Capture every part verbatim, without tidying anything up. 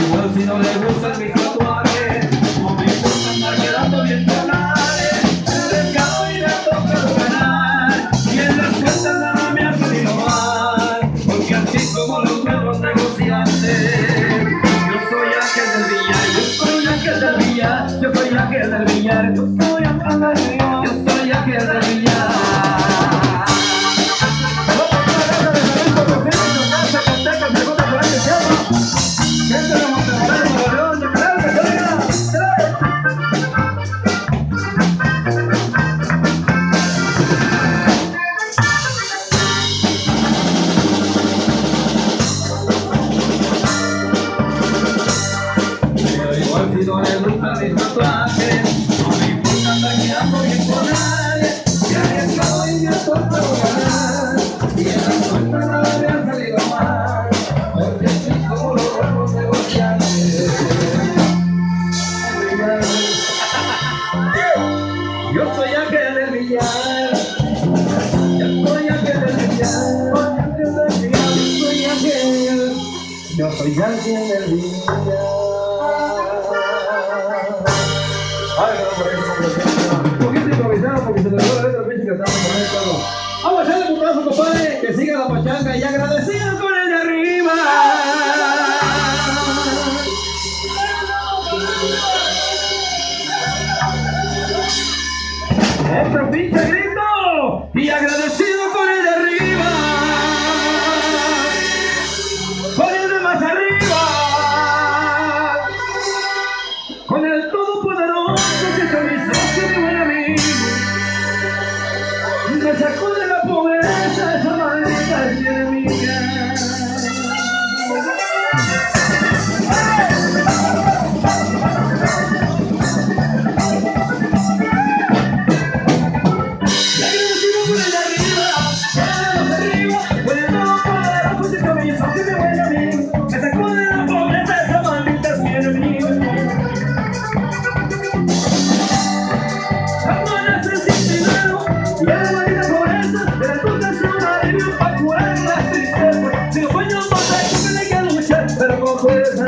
igual si no le gustan mis tatuajes, no me importa andar quedando bien con nadie. Me descaro y me toca ganar, y en las cuentas nada me ha salido mal, porque así como los buenos negociantes, yo soy aquel del billar, yo soy aquel del billar, yo soy aquel del billar, yo soy aquel del billar, yo soy aquel del billar. Si no le gustan mis tatuajes, no me importa andar quedando bien con nadie. Si arriesgado y me ha tocado ganar, y en la suelta nada me ha salido mal, porque soy como los buenos negociantes. Yo soy aquel del billar, yo soy aquel del billar, yo soy aquel, yo soy aquel del billar. Un poquito improvisado porque se me dio la letra pinche que estamos con él todo. Vamos a echarle putazo, compadre, que siga la pachanga y agradecido con el de arriba. Otro pinche grito y agradecido con el de arriba, con el de más arriba, con el todopoderoso que soy mi socio, mi buen amigo. Me sacó de la pobreza esa maldita enemiga. Y agradecido con el de arriba, con el de arriba, con el todopoderoso que soy mi socio, mi buen amigo. Me sacó de la pobreza esa maldita enemiga. Ya la vida pobreza, de la cosa es un alivio para curar las tristezas. Si los sueños no se tienen que luchar, pero con fuerza.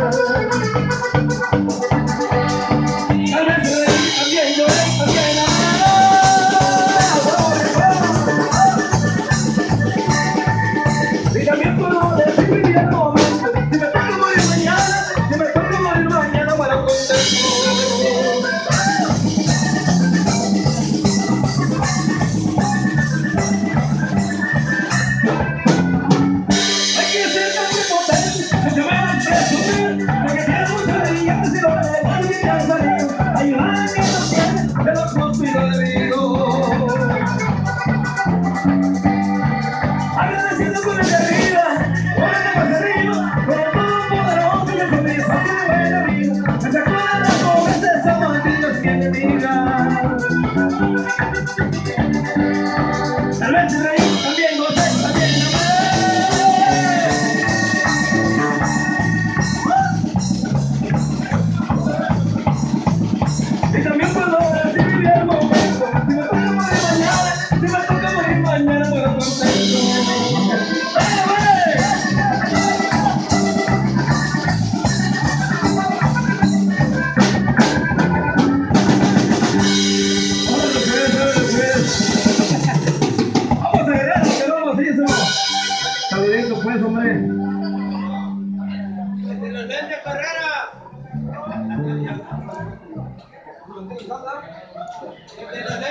Tal vez reír, también lloré, también amar. Y también puedo decir vivir el momento. Si me toca morir mañana, si me toca morir mañana, bueno, contento. Agradeciendo con el de arriba, con el de más arriba, con el todopoderoso que soy mi socio, mi buen amigo. Me sacó de la pobreza esa maldita enemiga. Tal vez reír, también gocé, también amé. Y también puedo decir vivir el momento. Si me toca morir mañana, si me toca morir mañana, puedo contento. Vamos a agregar lo que no nos hizo. Saluditos pues, hombre. ¡Excelente carrera!